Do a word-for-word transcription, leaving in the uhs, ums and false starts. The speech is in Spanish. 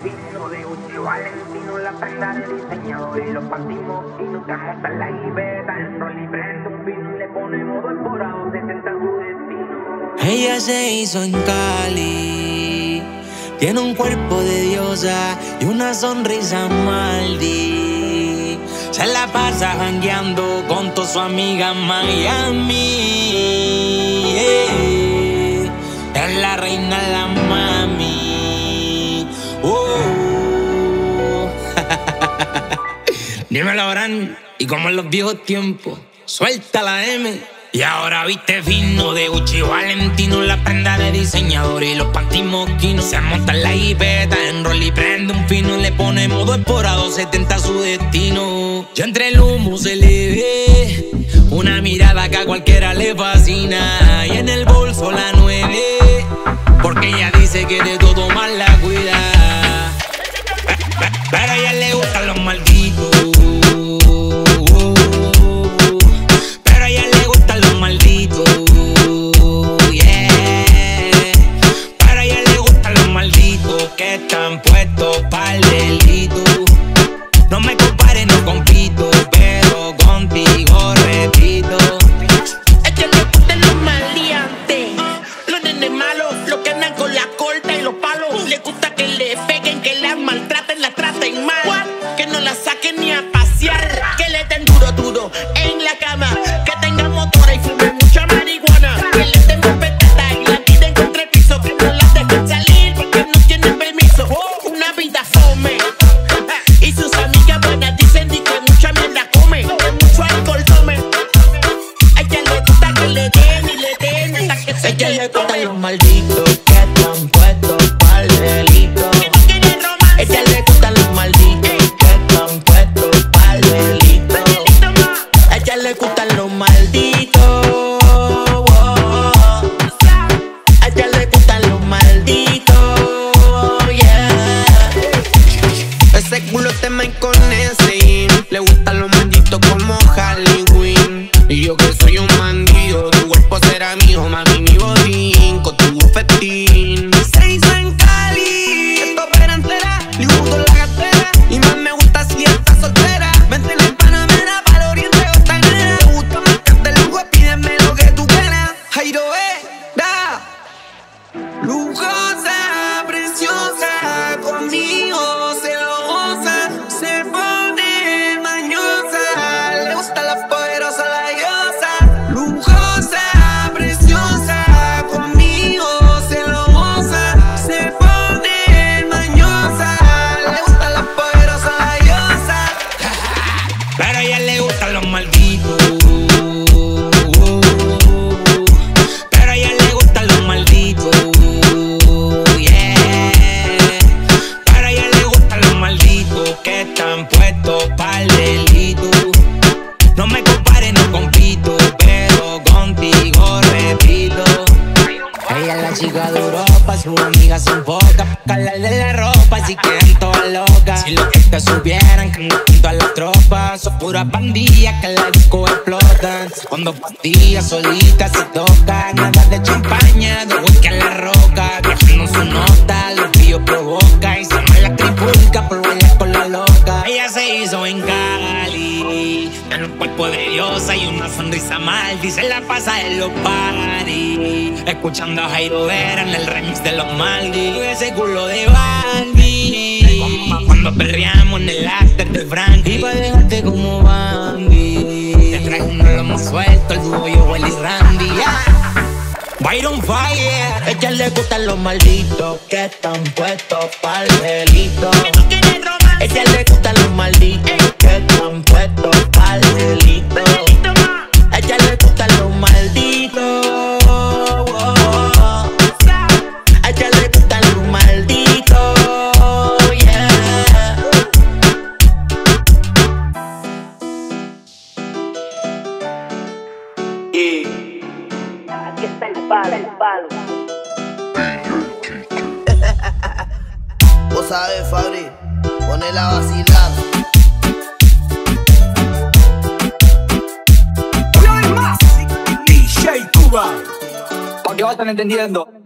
fino de Gucci Valentino, la prenda de diseñador y los partimos finos. Te montan la jipeta, en rol y prende un vino y le ponemos dos por a setenta su destino. Ella se hizo en Cali, tiene un cuerpo de diosa y una sonrisa maldi. Se la pasa jangueando con toda su amiga en Miami. Yeah. Es la reina, la mami. Oh. Dímelo, Bran. Y como en los viejos tiempos, suelta la M. Y ahora viste fino de Gucci Valentino, la prenda de diseñador y los panties moquinos. Se monta en la jipeta, en rol y prende un fino. Le pone modo por a doscientos setenta su destino. Ya entre el humo se le ve una mirada que a cualquiera le fascina. Y en el bolso la nueve, porque ella dice que de todo mal la cuida. Pero a ella le gustan los malditos. Malditos, yeah. Para ella le gustan los malditos que están puestos para el delito. No me compares, no compito, pero contigo repito. Es que le gustan los maleantes, los nenes malos, los que andan con la corta y los palos. Le gusta que le peguen, que las maltraten, las traten mal. What? Que no la saquen ni a pasear, que le den duro, duro en la cama, que tengan motora y fumen mucha marihuana, que le den bofetada y la tiren contra el piso, que no la dejen salir porque no tienen permiso. Una vida fome y sus amigas buenas dicen que mucha mierda come, que mucho alcohol tome. A ella le gusta que le den y le den hasta que se ella le gustan come. los malditos que están puestos para el delito. Que no quieren romance. Ella le gustan los malditos que están puestos para el delito. A ella le gustan los malditos. A ella le gustan los malditos, yeah. Ese culo te me con ese. Le gustan los malditos como Halloween. Y yo que soy un bandido, tu cuerpo será mío, mami, mi bodín con tu bufetín. Se hizo en Cali, esto opera entera, le gusto la cartera. Y más me gusta si está soltera. Vente en el Panamera, para el oriente costanera. Te gusta marcarte el lujo, pídeme lo que tú quieras. Jairo era lujosa, preciosa, conmigo se lo goza, se pone mañosa, le gusta la poderosa, la diosa. Lujosa, preciosa, conmigo se lo goza, se pone mañosa, le gusta la poderosa, la diosa. Pero a ella le gustan los malditos. Pero a ella le gustan los malditos, yeah. Pero a ella le gustan los malditos que están puestos para el delito. No me compares, no compito, pero contigo repito. Ella es la chica de Europa, sus amigas son pocas, calarle la ropa si quedan todas locas. Si lo que te supieran que no junto a las tropas, son puras pandillas que la disco explotan. Cuando pastillas solitas se tocan, nada de champaña, de whisky en la roca. Viajando su nota, los brillos provoca y se me la tripulca por bailar con la loca. Ella se hizo en Cali, tiene un cuerpo de diosa y una sonrisa mal. Dice la pasa en los party, escuchando a Jairo Vera en el remix de los Maldi. Ese culo de Bambi, cuando perreamos en el after de Frankie. Y pa' dejarte como Bambi, te traigo uno de los más sueltos, el dúo yo, Will y Randy, yeah. Byron Fire. A ella le gustan los malditos que están puestos para el delito. Que no quieren romance. A ella le gustan los malditos que están puestos para el delito. A ella le gustan los malditos. A ella le gustan los malditos, yeah. Aquí está el palo, el palo. Vos sabés, Fabri, ponela a vacilar. D J Cuba, pa' que vayan entendiendo.